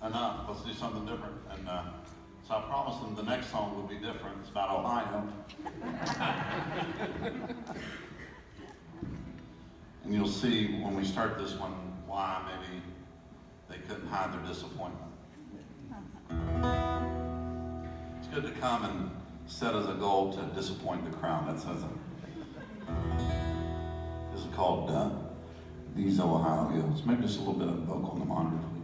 enough. Let's do something different. And so I promised them the next song would be different. It's about Ohio. And you'll see when we start this one why maybe they couldn't hide their disappointment. It's good to come and set as a goal to disappoint the crowd. That says it. This is called These Ohio Hills. Maybe just a little bit of vocal in the monitor, please.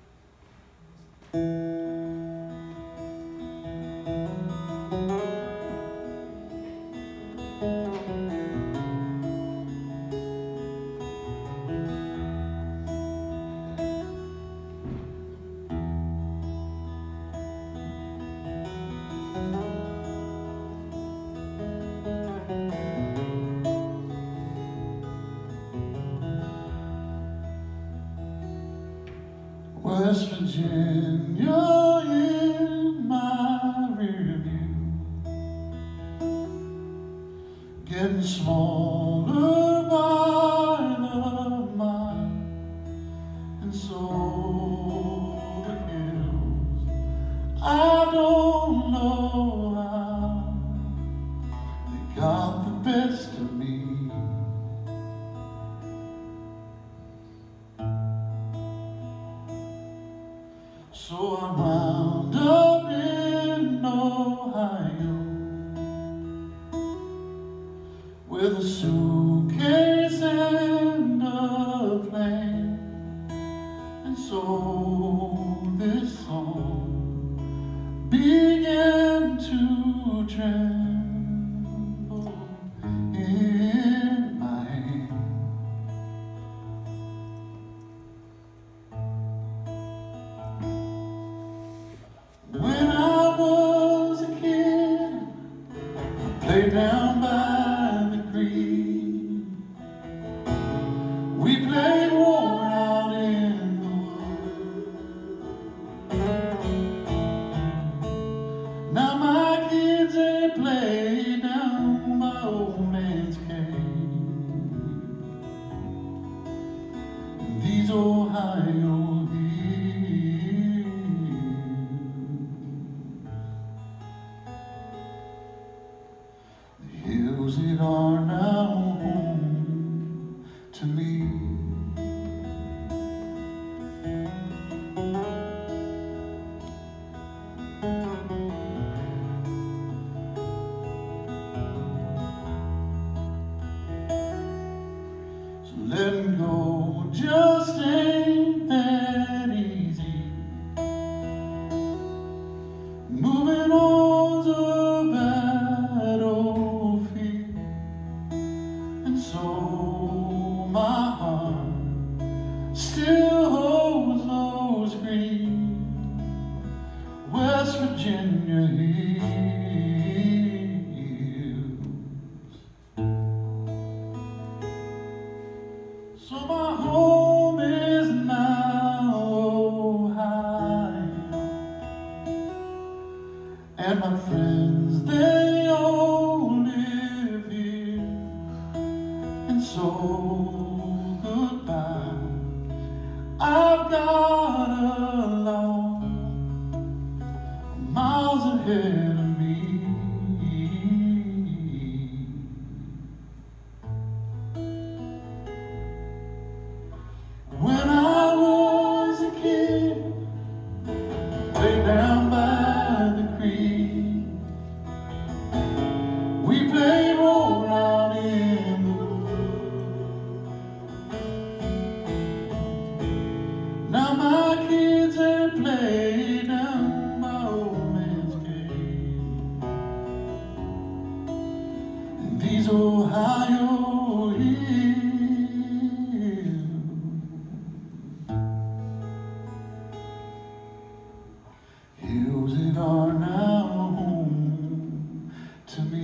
West Virginia in my rear view, getting smaller by the mile, and so the hills, I don't know how they got the best of me. So I wound up in Ohio with a suitcase and a plan, and so this song began to tremble in my hand. When I was a kid, I played down by the creek. We played war out in the woods. Now my kids, they play down by old man's cave. These Ohio hills that are now home to me. So letting go just ain't that easy. Moving on's a battlefield, and so my heart still holds those green West Virginia hills. So my home is now Ohio, and my friends, they all live here. And so goodbye, I've got a lot miles ahead of me. When I was a kid, lay down by the creek. We played war out in the woods. Now my kids, they play down by old man's cave. And these Ohio hills that are now home to me.